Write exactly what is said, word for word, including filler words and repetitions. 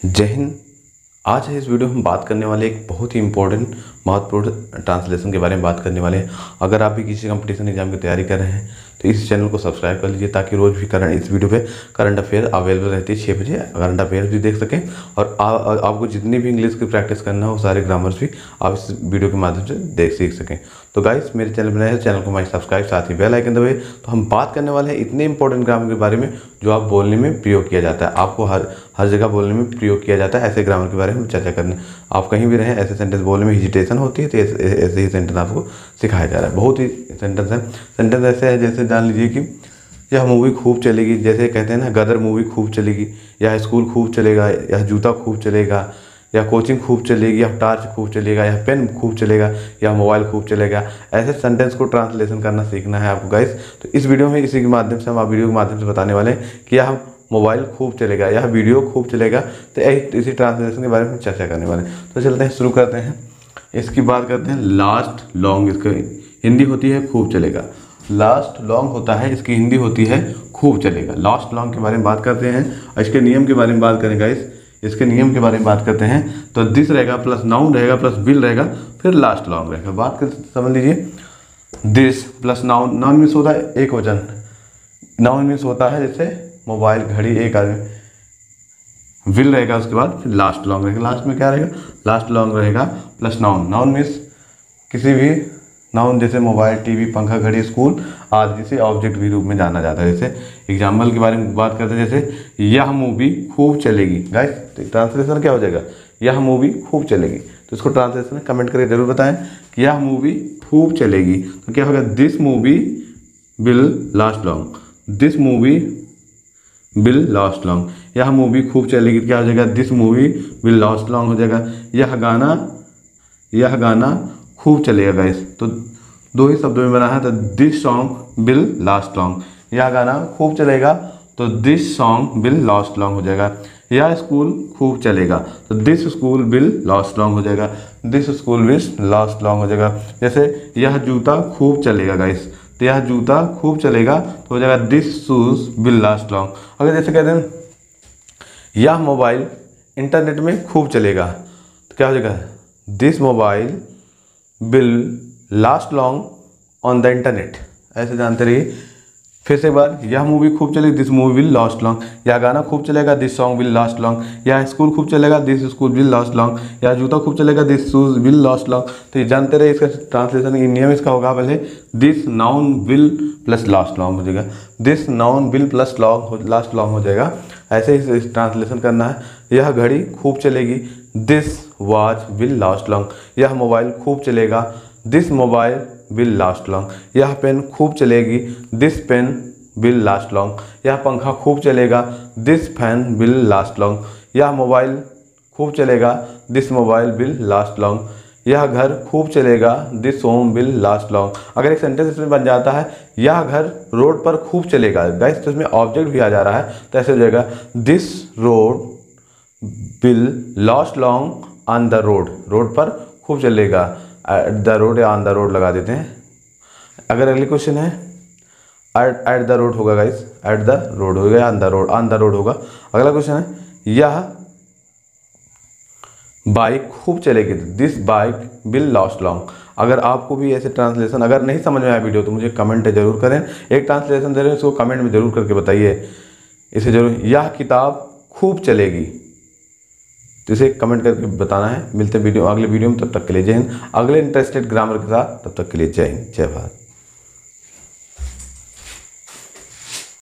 जय हिंद। आज है इस वीडियो में हम बात करने वाले एक बहुत ही इंपॉर्टेंट महत्वपूर्ण ट्रांसलेशन के बारे में बात करने वाले हैं। अगर आप भी किसी कंपटीशन एग्जाम की तैयारी कर रहे हैं तो इस चैनल को सब्सक्राइब कर लीजिए ताकि रोज़ भी करंट इस वीडियो पे करंट अफेयर अवेलेबल रहती है। छः बजे करंट अफेयर भी देख सकें और आ, आ, आपको जितनी भी इंग्लिश की प्रैक्टिस करना हो सारे ग्रामर्स भी आप इस वीडियो के माध्यम से देख सीख सकें। तो गाइस मेरे चैनल पर नए हैं, चैनल को हमारे सब्सक्राइब साथ ही बेल आइकन दबाइए। तो हम बात करने वाले हैं इतने इंपॉर्टेंट ग्रामर के बारे में जो आप बोलने में प्रयोग किया जाता है, आपको हर हर जगह बोलने में प्रयोग किया जाता है। ऐसे ग्रामर के बारे में चर्चा करने, आप कहीं भी रहें ऐसे सेंटेंस बोलने में हेजिटेशन होती है तो ऐसे ही सेंटेंस आपको सिखाया जा रहा है। बहुत ही सेंटेंस है सेंटेंस ऐसे है जैसे जान लीजिए कि यह मूवी खूब चलेगी, जैसे कहते हैं ना गदर मूवी खूब चलेगी, या स्कूल खूब चलेगा, या जूता खूब चलेगा, या कोचिंग खूब चलेगी, या टार्च खूब चलेगा, या पेन खूब चलेगा, या मोबाइल खूब चलेगा। ऐसे सेंटेंस को ट्रांसलेशन करना सीखना है आपको गाइस। तो इस वीडियो में इसी के माध्यम से हम आप वीडियो के माध्यम से बताने वाले हैं कि यह मोबाइल खूब चलेगा, यह वीडियो खूब चलेगा। तो इसी ट्रांसलेशन के बारे में चर्चा करने वाले हैं। तो चलते हैं, शुरू करते हैं। इसकी बात करते हैं लास्ट लॉन्ग। इसकी हिंदी होती है खूब चलेगा। लास्ट लॉन्ग होता है, इसकी हिंदी होती है खूब चलेगा। लास्ट लॉन्ग के बारे में बात करते हैं और इसके नियम के बारे में बात करें गाइस। इसके नियम के बारे में बात करते हैं तो दिस रहेगा प्लस नाउन रहेगा प्लस विल रहेगा फिर लास्ट लॉन्ग रहेगा। बात कर समझ लीजिए, this plus noun, noun means होता है एक वचन, नाउन मीन्स होता है जैसे मोबाइल, घड़ी, एक आदमी। विल रहेगा उसके बाद फिर लास्ट लॉन्ग रहेगा। लास्ट में क्या रहेगा? लास्ट लॉन्ग रहेगा प्लस नाउन। नाउन मीन्स किसी भी नाउन जैसे मोबाइल, टीवी, पंखा, घड़ी, स्कूल आदि जिसे ऑब्जेक्ट भी रूप में जाना जाता है। जैसे एग्जाम्पल के बारे में बात करते हैं, जैसे यह मूवी खूब चलेगी। गाइस तो ट्रांसलेशन क्या हो जाएगा? यह मूवी खूब चलेगी। तो इसको ट्रांसलेशन कमेंट करके जरूर बताएं कि यह मूवी खूब चलेगी। तो क्या होगा? This movie will last long, this movie will last long. यह मूवी खूब चलेगी, क्या हो जाएगा? This movie will last long हो जाएगा। यह गाना यह गाना खूब चलेगा गाइस। तो दो ही शब्दों में बना है, तो this song will last long. यह गाना खूब चलेगा तो this song will last long हो जाएगा। यह स्कूल खूब चलेगा तो this school will last long हो जाएगा। This school will last long हो जाएगा। जैसे यह जूता खूब चलेगा गाइस, तो यह जूता खूब चलेगा तो हो जाएगा this shoes will last long. अगर जैसे कहते हैं यह मोबाइल इंटरनेट में खूब चलेगा तो क्या हो जाएगा? This mobile will last long on the internet. ऐसे जानते रहिए। फिर से एक बार, यह मूवी खूब चलेगी, this movie will last long. यह गाना खूब चलेगा, this song will last long. यह स्कूल खूब चलेगा, this school will last long. यह जूता खूब चलेगा, this shoes will last long. तो ये जानते रहे। इसका ट्रांसलेशन नियम इसका होगा पहले this noun will plus last long हो जाएगा, this noun will plus long last long हो जाएगा। ऐसे ही ट्रांसलेशन करना है। यह घड़ी खूब चलेगी, this watch will last long. यह मोबाइल खूब चलेगा, this mobile will last long. यह पेन खूब चलेगी, this pen will last long. यह पंखा खूब चलेगा, this fan will last long. यह मोबाइल खूब चलेगा, this mobile will last long. यह घर खूब चलेगा, this home will last long. अगर एक सेंटेंस इसमें बन जाता है यह घर रोड पर खूब चलेगा गाइस, तो इसमें ऑब्जेक्ट भी आ जा रहा है, तो ऐसे हो जाएगा this road will last long on the road. Road पर खूब चलेगा, एट द रोड या ऑन द रोड लगा देते हैं। अगर अगली क्वेश्चन है एट एट द रोड होगा गाइस, एट द रोड होगा, on the road on the road होगा। अगला क्वेश्चन है यह बाइक खूब चलेगी, this bike will last long. अगर आपको भी ऐसे ट्रांसलेशन अगर नहीं समझ में आया वीडियो तो मुझे कमेंट जरूर करें। एक ट्रांसलेशन दे रहे हैं इसको कमेंट में जरूर करके बताइए इसे जरूर। यह किताब खूब चलेगी, तो इसे कमेंट करके बताना है। मिलते हैं वीडियो अगले वीडियो में, तब तक के लिए जय हिंद। अगले इंटरेस्टेड ग्रामर के साथ, तब तक के लिए जय हिंद, जय भारत।